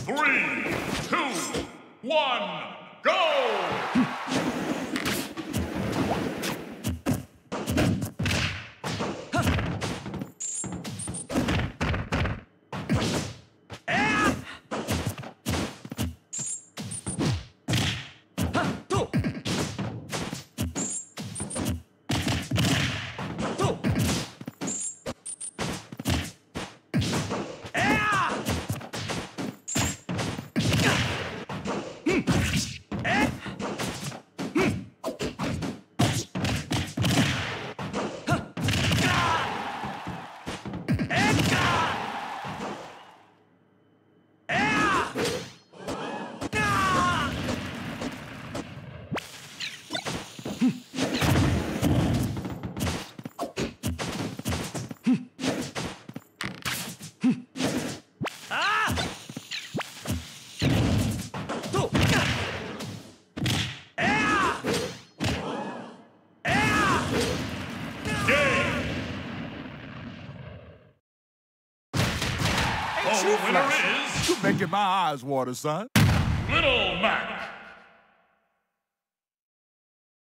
3, 2, 1, go! The winner is... You making my eyes water, son. Little Mac.